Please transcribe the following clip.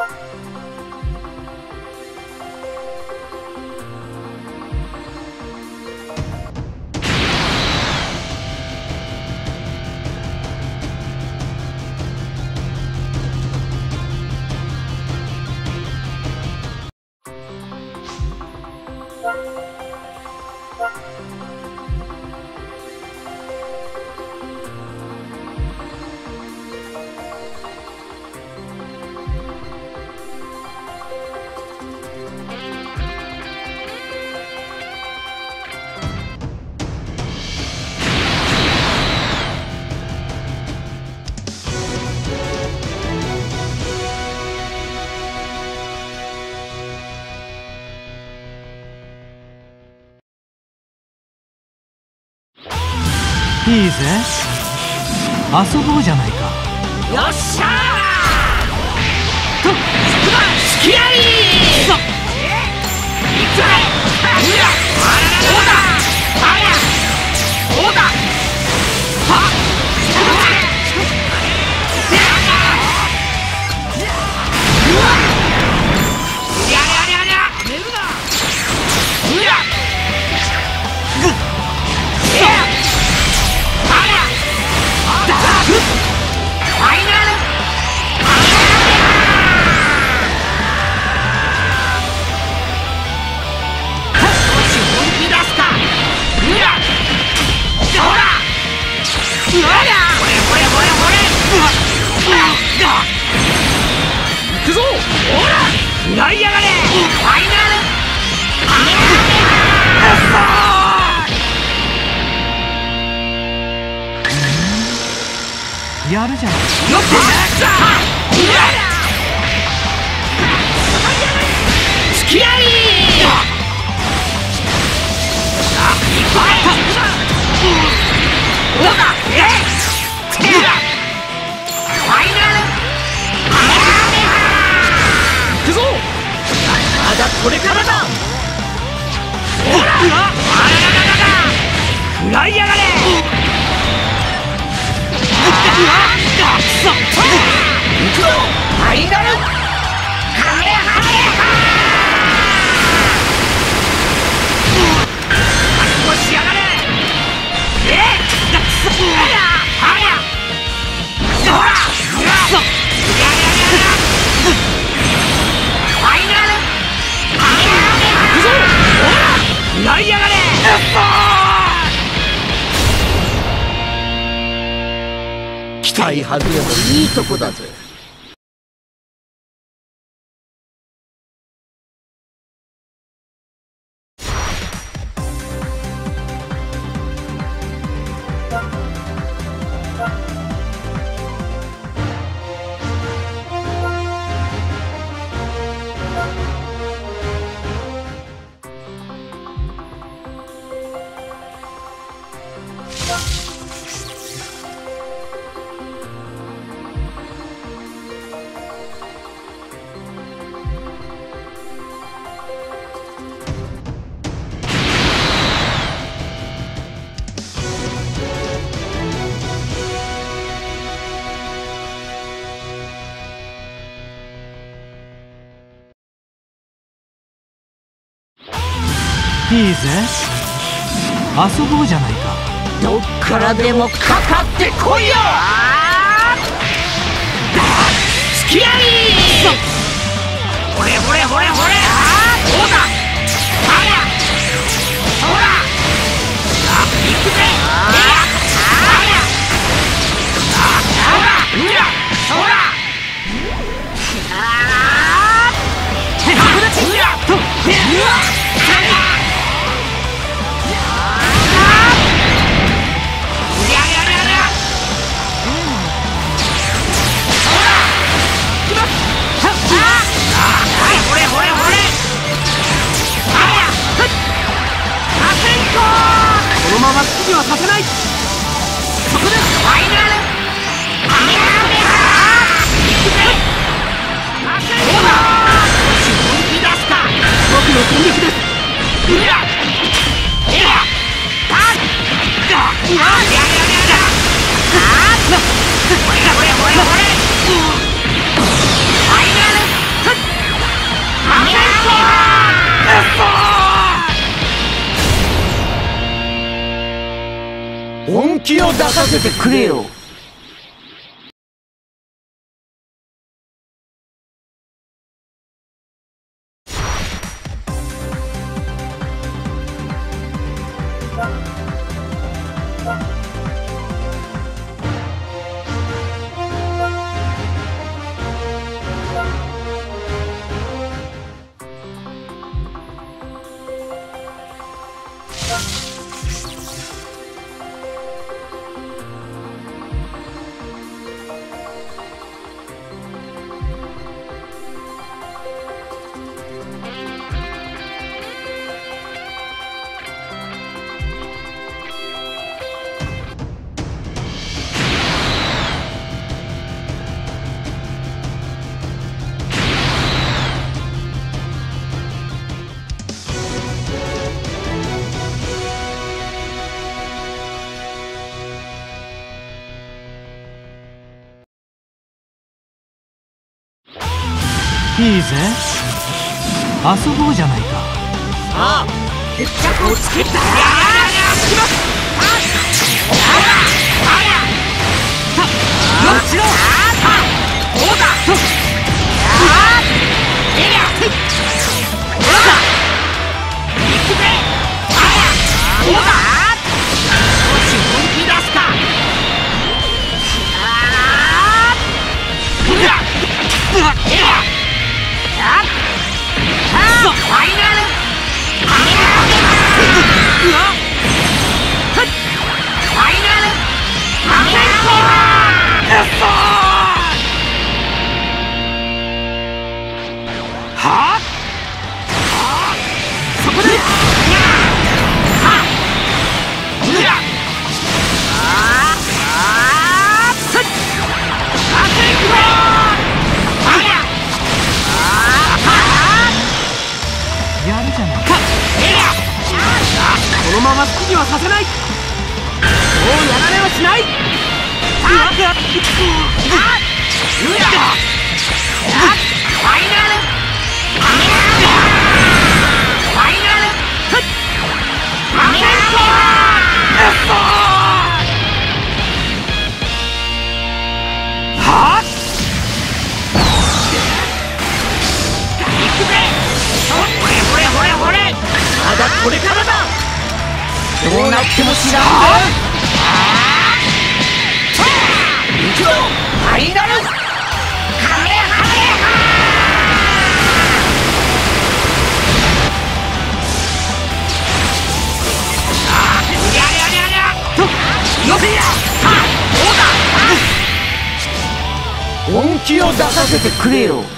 いいぜ、遊ぼうじゃないか。 よっしゃーと、すきありーそっいくらうやおだあやおだはうわうやややや寝るなうやぐっファイナル本気出すかうらほらうらほれほれほれほれ行くぞほら食らいやがれファイナルやるじゃない。 よっしゃつきあいおだファイナル行くぞまだこれからだほら食らいやがれ行くぞファイナルハレハレハ覚悟しやがれはやほらファイナル行くぞほら食らいやがれ期待外れもいいとこだぜ。 いいぜ、遊ぼうじゃないか。 どっからでもかかってこいよつきあいほれほれほれほれそうだありゃほら行くぜありゃほらうらほらうらとうわ気を出させてくれよ。いいぜ、遊ぼうじゃないか。 さあ決着をつけた。やします。よしろ。どうだ。行くぜ。どうだ。少し本気出すか。ファイナル。そこで。 やるじゃないか。 このまま好きにはさせない。そうやられはしない。ファイナル。ファイナル。はっ。行くぜ。ほれ。まだこれからだ。 どうなっても知らんぜ。 行くぞ。ファイナル。よせや。どうだ。 本気を出させてくれよ。